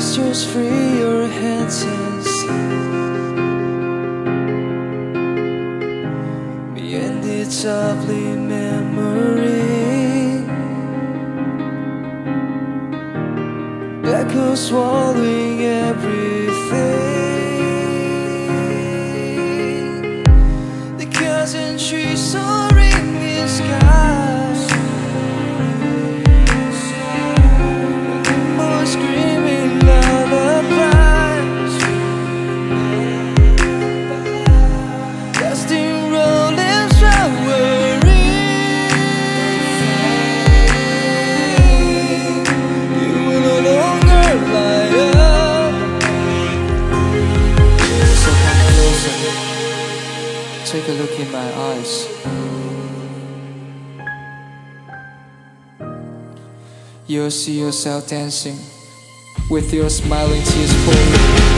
just free your hands and see me and its lovely memory. Black hole swallowing everything. The cousin trees soaring in skies. Screaming lullabies. Dusting rolling strawberry. You will no longer light up. So come closer, take a look in my eyes. You'll see yourself dancing with your smiling tears falling.